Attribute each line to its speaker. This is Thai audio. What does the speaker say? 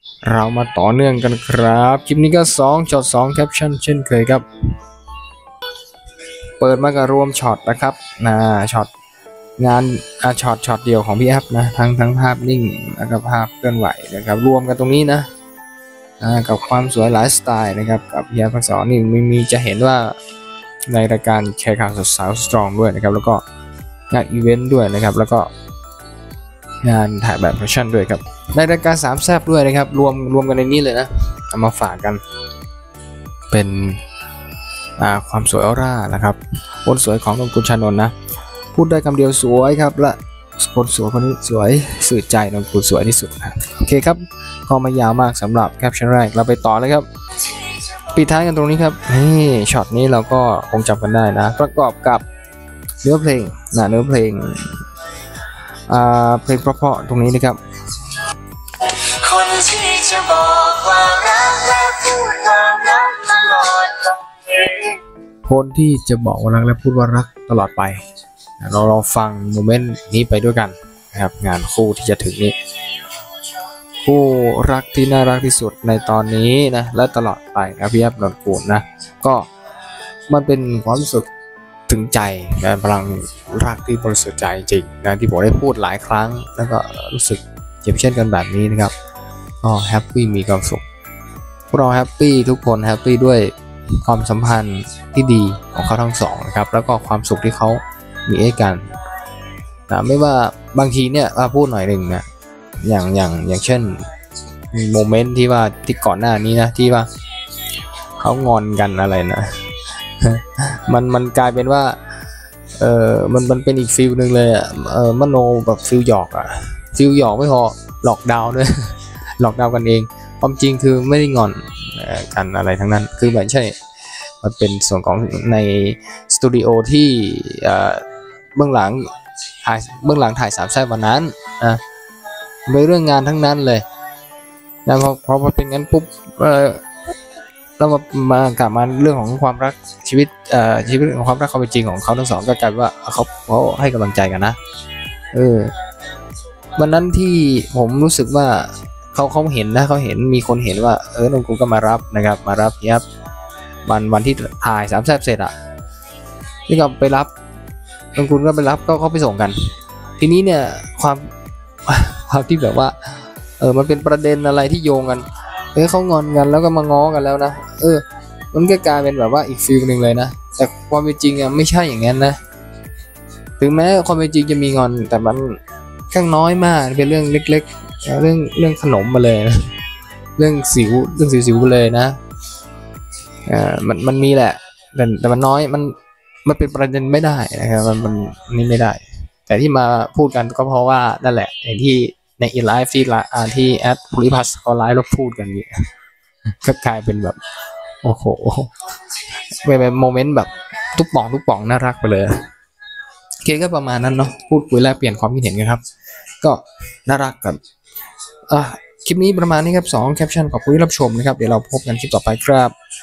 Speaker 1: เรามาต่อเนื่องกันครับคลิปนี้ก็2ช็อต2แคปชั่นเช่นเคยครับเปิดมากับรวมช็อตนะครับช็อตงานช็อตเดียวของพี่แอฟนะทั้งภาพนิ่งแล้วก็ภาพเคลื่อนไหวนะครับรวมกันตรงนี้นะกับความสวยหลายสไตล์นะครับกับพี่แอฟทั้งสองนี่มีจะเห็นว่าในรายการแชร์ข่าวสาวสตรองด้วยนะครับแล้วก็งานอีเวนต์ด้วยนะครับแล้วก็งานถ่ายแบบแฟชั่นด้วยครับในรายการสามแซ่บด้วยนะครับรวมกันในนี้เลยนะเอามาฝากกันเป็นความสวยออร่านะครับคนสวยของนนกุลชานนท์นะพูดได้คำเดียวสวยครับและคนสวยคนนี้สวยสื่อใจนนกุลสวยที่สุดนะโอเคครับก็ไม่ยาวมากสำหรับแคปชั่นแรกเราไปต่อเลยครับปิดท้ายกันตรงนี้ครับนี่ช็อตนี้เราก็คงจำกันได้นะประกอบกับเนื้อเพลงเพลงเพราะๆตรงนี้นะครับคนที่จะบอกว่ารักและพูดว่ารักตลอดไปคนที่จะบอกว่ารักและพูดว่ารักตลอดไปเราฟังโมเมนต์นี้ไปด้วยกันนะครับงานคู่ที่จะถึงนี้คู่รักที่น่ารักที่สุดในตอนนี้นะและตลอดไปครับพี่แอฟนนกุลนะก็มันเป็นความรู้สึกถึงใจนะพลังรักที่บริสุทธิ์ใจจริงนะที่ผมได้พูดหลายครั้งแล้วก็รู้สึกเจ็บเช่นกันแบบนี้นะครับก็แฮปปี้มีความสุขพวกเราแฮปปี้ทุกคนแฮปปี้ด้วยความสัมพันธ์ที่ดีของเขาทั้งสองนะครับแล้วก็ความสุขที่เขามีให้กันนะไม่ว่าบางทีเนี่ยพูดหน่อยหนึ่งนะอย่างเช่นโมเมนต์ที่ว่าที่ก่อนหน้านี้นะที่ว่าเขางอนกันอะไรนะมันกลายเป็นว่ามันเป็นอีกฟิลนึงเลยมโนแบบฟิลหยอกฟิลหยอกไม่พอหลอกดาวด้วยหลอกดาวกันเองความจริงคือไม่ได้งอนกันอะไรทั้งนั้นคือแบบใช่มันเป็นส่วนของในสตูดิโอที่เบื้องหลังถ่ายสามแซ่บวันนั้นเป็นเรื่องงานทั้งนั้นเลยแล้วพอเป็นงั้นปุ๊บแล้วกลับมาเรื่องของความรักชีวิตของความรักความเป็นจริงของเขาทั้งสองก็กลายว่าเขาให้กำลังใจกันนะวันนั้นที่ผมรู้สึกว่าเขาเห็นนะเขาเห็นมีคนเห็นว่านนกุลก็มารับนะครับมารับครับวันที่ถ่ายสามแซ่บเสร็จนี่ก็ไปรับนนกุลก็ไปรับก็เขาไปส่งกันทีนี้เนี่ยความที่แบบว่ามันเป็นประเด็นอะไรที่โยงกันเขางอนกันแล้วก็มาง้อกันแล้วนะมันก็กลายเป็นแบบว่าอีกฟิลนึงเลยนะแต่ความเป็นจริงไม่ใช่อย่างนั้นนะถึงแม้ความเป็นจริงจะมีงอนแต่มันข้างน้อยมากเป็นเรื่องเล็กๆเรื่องขนมมาเลยนะเรื่องสิวไปเลยนะมันมีแหละแต่มันน้อยมันเป็นประเด็นไม่ได้นะครับมันนี่ไม่ได้แต่ที่มาพูดกันก็เพราะว่านั่นแหละอย่างที่ในไลฟ์ที่แอดภูริพัฒน์เขาไลฟ์แล้วพูดกันเนี่ยก็กลายเป็นแบบโอ้โหเป็นโมเมนต์แบบทุกป่องน่ารักไปเลยโอเคก็ประมาณนั้นเนาะพูดคุยแลกเปลี่ยนความคิดเห็นกันครับก็น่ารักกันคลิปนี้ประมาณนี้ครับ2แคปชั่นขอบคุณที่รับชมนะครับเดี๋ยวเราพบกันคลิปต่อไปครับ